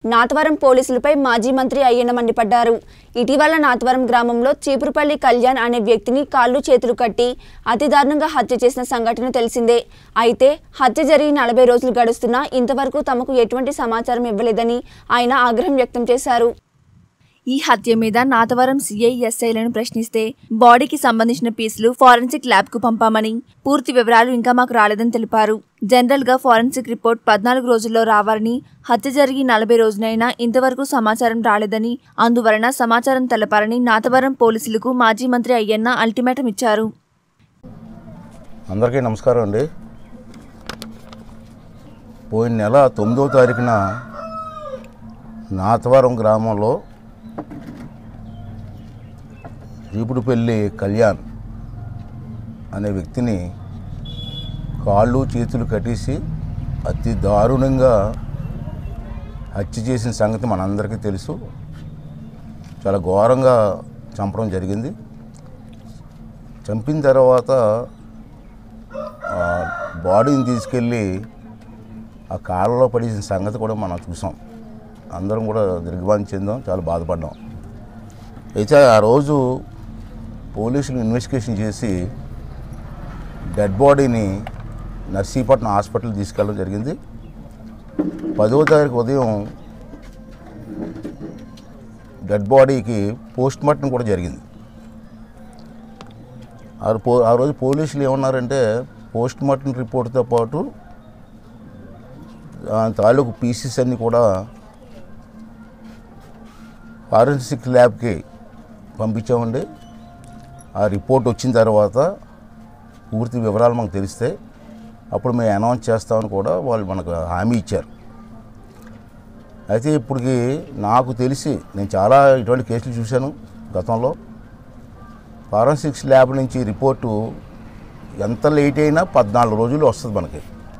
నాతవరం పోలీసులపై మాజీ మంత్రి అయ్యన్న మండిపడ్డారు. ఇటీవల నాతవరం గ్రామంలో చీపురుపల్లి కళ్యాణ్ అనే వ్యక్తిని కాళ్ళు చేతులు కట్టి అతి దారుణంగా హత్య చేసిన సంఘటన తెలిసిందే. అయితే హత్య జరిగి 40 రోజులు గడుస్తున్నా ఇంతవరకు తమకు ఎటువంటి సమాచారం ఇవ్వలేదని ఆయన ఆగ్రహం వ్యక్తం చేశారు. ఈ హత్య మీద నాతవరం సిఐ ఎస్ఐలను ప్రశ్నిస్తే బాడీకి సంబంధించిన పీసులు ఫారెన్సిక్ ల్యాబ్ కు పంపామని, పూర్తి వివరాలు ఇంకా మాకు రాలేదని తెలిపారు. జనరల్ గా ఫారెన్సిక్ రిపోర్ట్ 14 రోజుల్లో రావాలని, హత్య జరిగి 40 రోజులైనా ఇంతవరకు సమాచారం రాలేదని, అందువలన సమాచారం తెలపాలని నాతవరం పోలీసులకు మాజీ మంత్రి అయ్యన్న అల్టిమేటం ఇచ్చారు. అందరికీ నమస్కారం అండి. పోయిన నెల 9వ తారీఖున నాతవరం గ్రామంలో చీపురుపల్లి కళ్యాణ్ అనే వ్యక్తిని కాళ్ళు చేతులు కట్టేసి అతి దారుణంగా హత్య చేసిన సంగతి మనందరికీ తెలుసు. చాలా ఘోరంగా చంపడం జరిగింది. చంపిన తర్వాత బాడీని తీసుకెళ్ళి ఆ కాళ్ళలో పడేసిన సంగతి కూడా మనం చూసాం. అందరం కూడా దిగ్భ్రాంతి చెందాం, చాలా బాధపడ్డాం. అయితే ఆ రోజు పోలీసులు ఇన్వెస్టిగేషన్ చేసి డెడ్ బాడీని నర్సీపట్నం హాస్పిటల్ తీసుకెళ్ళడం జరిగింది. 10వ తారీఖు ఉదయం డెడ్ బాడీకి పోస్ట్ మార్టం కూడా జరిగింది. ఆ రోజు పోలీసులు ఏమన్నారంటే పోస్ట్ మార్టం రిపోర్ట్తో పాటు తాలూకు పీసెస్ అన్నీ కూడా ఫారెన్సిక్ ల్యాబ్కి పంపించామండి. ఆ రిపోర్ట్ వచ్చిన తర్వాత పూర్తి వివరాలు మనకు తెలిస్తే అప్పుడు మేము అనౌన్స్ చేస్తామని కూడా వాళ్ళు మనకు హామీ ఇచ్చారు. అయితే ఇప్పటికి నాకు తెలిసి నేను చాలా ఇటువంటి కేసులు చూశాను గతంలో. ఫారెన్సిక్స్ ల్యాబ్ నుంచి రిపోర్టు ఎంత లేట్ అయినా 14 రోజులు వస్తుంది మనకి.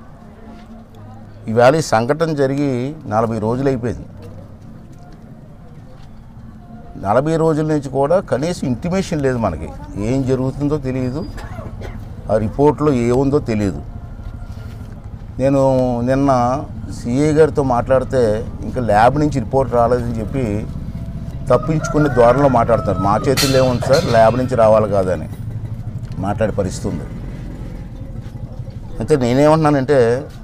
ఈవేళ ఈ సంఘటన జరిగి 40 రోజులు అయిపోయింది. 40 రోజుల నుంచి కూడా కనీసం ఇంటిమేషన్ లేదు మనకి. ఏం జరుగుతుందో తెలియదు, ఆ రిపోర్ట్లో ఏముందో తెలియదు. నేను నిన్న సిఐ గారితో మాట్లాడితే ఇంకా ల్యాబ్ నుంచి రిపోర్ట్ రాలేదని చెప్పి తప్పించుకునే ద్వారంలో మాట్లాడతారు. మా చేతుల్లో ఏముంది సార్, ల్యాబ్ నుంచి రావాలి కాదని మాట్లాడే పరిస్థితి ఉంది. అయితే నేనేమంటున్నానంటే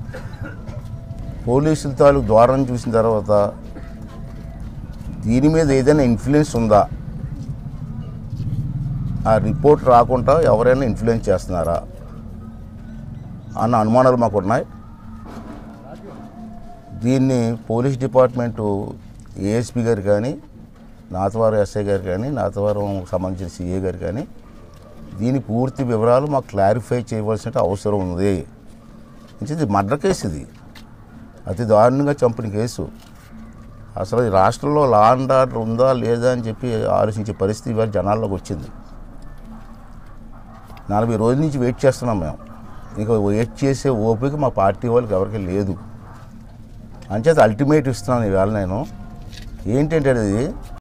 పోలీసుల తాలూకు ద్వారం చూసిన తర్వాత దీని మీద ఏదైనా ఇన్ఫ్లుయెన్స్ ఉందా, ఆ రిపోర్ట్ రాకుండా ఎవరైనా ఇన్ఫ్లుయెన్స్ చేస్తున్నారా అన్న అనుమానాలు మాకు ఉన్నాయి. దీన్ని పోలీస్ డిపార్ట్మెంటు ఏఎస్పీ గారు కానీ, నాతవరం ఎస్ఐ గారు కానీ, నాతవరం సంబంధించిన సిఏ గారు కానీ దీని పూర్తి వివరాలు మాకు క్లారిఫై చేయవలసిన అవసరం ఉంది. ఇది మర్డర్ కేసు, ఇది అతి దారుణంగా చంపిన కేసు. అసలు ఈ రాష్ట్రంలో లా అండ్ ఆర్డర్ ఉందా లేదా అని చెప్పి ఆలోచించే పరిస్థితి ఇవాళ జనాల్లోకి వచ్చింది. 40 రోజుల నుంచి వెయిట్ చేస్తున్నాం మేము. ఇంకా వెయిట్ చేసే ఓపిక మా పార్టీ వాళ్ళకి ఎవరికి లేదు. అంచేత అల్టిమేట్ ఇస్తున్నాను ఇవాళ నేను. ఏంటంటే అది